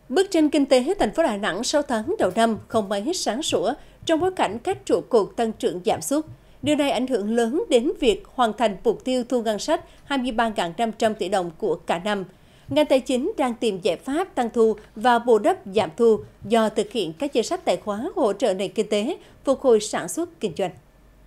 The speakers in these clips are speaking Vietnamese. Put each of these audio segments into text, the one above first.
Bức tranh kinh tế thành phố Đà Nẵng 6 tháng đầu năm không mấy sáng sủa trong bối cảnh các trụ cột tăng trưởng giảm sút. Điều này ảnh hưởng lớn đến việc hoàn thành mục tiêu thu ngân sách 23.500 tỷ đồng của cả năm. Ngành tài chính đang tìm giải pháp tăng thu và bù đắp giảm thu do thực hiện các chính sách tài khóa hỗ trợ nền kinh tế, phục hồi sản xuất kinh doanh.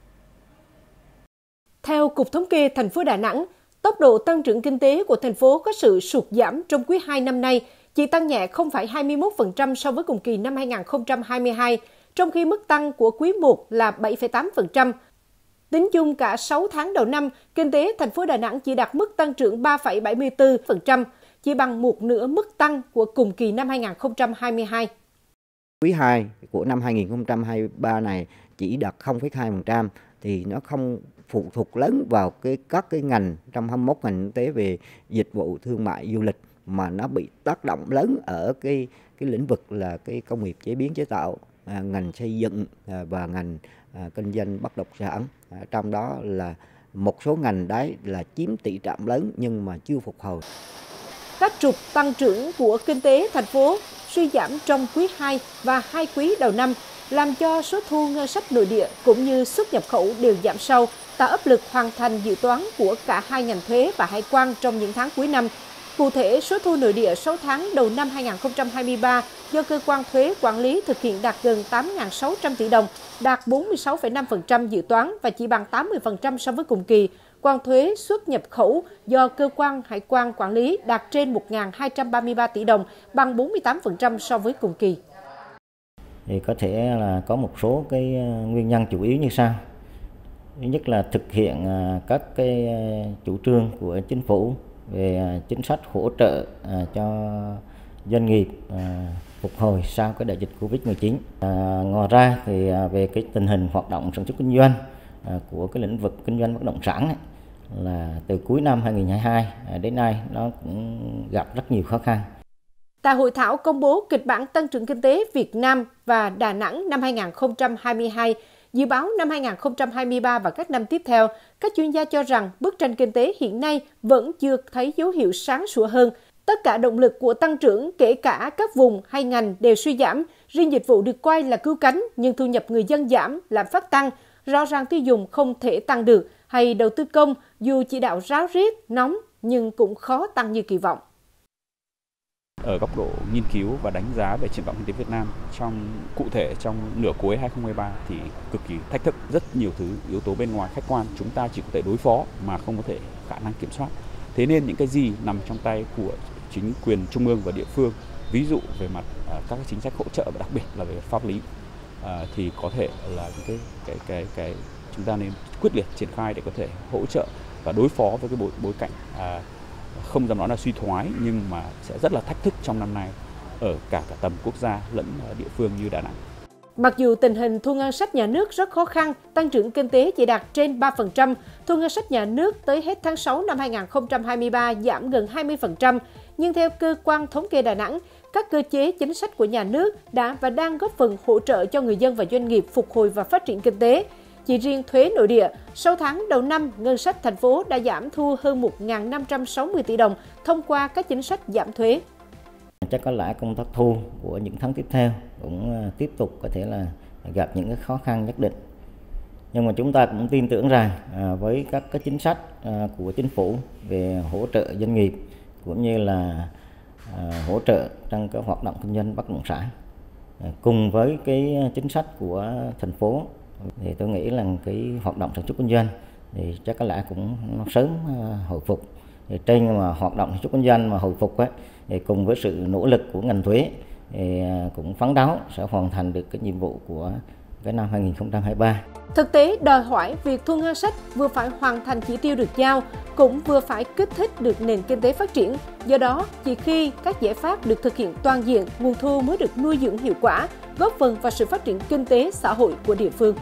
Theo Cục Thống kê thành phố Đà Nẵng, tốc độ tăng trưởng kinh tế của thành phố có sự sụt giảm trong quý 2 năm nay, chỉ tăng nhẹ 0,21% so với cùng kỳ năm 2022, trong khi mức tăng của quý 1 là 7,8%. Tính chung cả 6 tháng đầu năm, kinh tế thành phố Đà Nẵng chỉ đạt mức tăng trưởng 3,74%, chỉ bằng một nửa mức tăng của cùng kỳ năm 2022. Quý 2 của năm 2023 này chỉ đạt 0,2% thì nó không phụ thuộc lớn vào các cái ngành trong 21 ngành kinh tế về dịch vụ thương mại du lịch, mà nó bị tác động lớn ở cái lĩnh vực là cái công nghiệp chế biến chế tạo, ngành xây dựng và ngành kinh doanh bất động sản. Trong đó là một số ngành đấy là chiếm tỷ trọng lớn nhưng mà chưa phục hồi. Các trục tăng trưởng của kinh tế thành phố suy giảm trong quý 2 và 2 quý đầu năm, làm cho số thu ngân sách nội địa cũng như xuất nhập khẩu đều giảm sâu, tạo áp lực hoàn thành dự toán của cả hai ngành thuế và hải quan trong những tháng cuối năm. Cụ thể, số thu nội địa 6 tháng đầu năm 2023 do cơ quan thuế quản lý thực hiện đạt gần 8.600 tỷ đồng, đạt 46,5% dự toán và chỉ bằng 80% so với cùng kỳ. Còn thuế xuất nhập khẩu do cơ quan hải quan quản lý đạt trên 1.233 tỷ đồng, bằng 48% so với cùng kỳ. Thì có thể là có một số cái nguyên nhân chủ yếu như sau. Thứ nhất là thực hiện các cái chủ trương của chính phủ về chính sách hỗ trợ cho doanh nghiệp phục hồi sau cái đại dịch Covid-19. Ngoài ra thì về cái tình hình hoạt động sản xuất kinh doanh của cái lĩnh vực kinh doanh bất động sản ấy, là từ cuối năm 2022 đến nay nó cũng gặp rất nhiều khó khăn. Tại hội thảo công bố kịch bản tăng trưởng kinh tế Việt Nam và Đà Nẵng năm 2022, dự báo năm 2023 và các năm tiếp theo, các chuyên gia cho rằng bức tranh kinh tế hiện nay vẫn chưa thấy dấu hiệu sáng sủa hơn. Tất cả động lực của tăng trưởng, kể cả các vùng hay ngành đều suy giảm. Riêng dịch vụ được coi là cứu cánh, nhưng thu nhập người dân giảm, lạm phát tăng, rõ ràng tiêu dùng không thể tăng được, hay đầu tư công dù chỉ đạo ráo riết, nóng nhưng cũng khó tăng như kỳ vọng. Ở góc độ nghiên cứu và đánh giá về triển vọng kinh tế Việt Nam cụ thể trong nửa cuối 2023 thì cực kỳ thách thức, rất nhiều yếu tố bên ngoài khách quan chúng ta chỉ có thể đối phó mà không có thể khả năng kiểm soát. Thế nên những cái gì nằm trong tay của chính quyền trung ương và địa phương, ví dụ về mặt các chính sách hỗ trợ và đặc biệt là về pháp lý, thì có thể là cái chúng ta nên quyết liệt triển khai để có thể hỗ trợ và đối phó với cái bối cảnh không dám nói là suy thoái nhưng mà sẽ rất là thách thức trong năm nay ở cả tầm quốc gia lẫn địa phương như Đà Nẵng. Mặc dù tình hình thu ngân sách nhà nước rất khó khăn, tăng trưởng kinh tế chỉ đạt trên 3%, thu ngân sách nhà nước tới hết tháng 6 năm 2023 giảm gần 20%, nhưng theo cơ quan thống kê Đà Nẵng, các cơ chế chính sách của nhà nước đã và đang góp phần hỗ trợ cho người dân và doanh nghiệp phục hồi và phát triển kinh tế. Chỉ riêng thuế nội địa, 6 tháng đầu năm, ngân sách thành phố đã giảm thu hơn 1.560 tỷ đồng thông qua các chính sách giảm thuế. Chắc có lẽ công tác thu của những tháng tiếp theo cũng tiếp tục có thể là gặp những cái khó khăn nhất định. Nhưng mà chúng ta cũng tin tưởng rằng với các cái chính sách của chính phủ về hỗ trợ doanh nghiệp cũng như là hỗ trợ trong cái hoạt động kinh doanh bất động sản cùng với cái chính sách của thành phố, thì tôi nghĩ là cái hoạt động sản xuất kinh doanh thì chắc có lẽ cũng sớm hồi phục. Thì trên mà hoạt động sản xuất kinh doanh mà hồi phục ấy, thì cùng với sự nỗ lực của ngành thuế thì cũng phấn đấu sẽ hoàn thành được cái nhiệm vụ của cái năm 2023. Thực tế đòi hỏi việc thu ngân sách vừa phải hoàn thành chỉ tiêu được giao, cũng vừa phải kích thích được nền kinh tế phát triển. Do đó, chỉ khi các giải pháp được thực hiện toàn diện, nguồn thu mới được nuôi dưỡng hiệu quả, góp phần vào sự phát triển kinh tế xã hội của địa phương.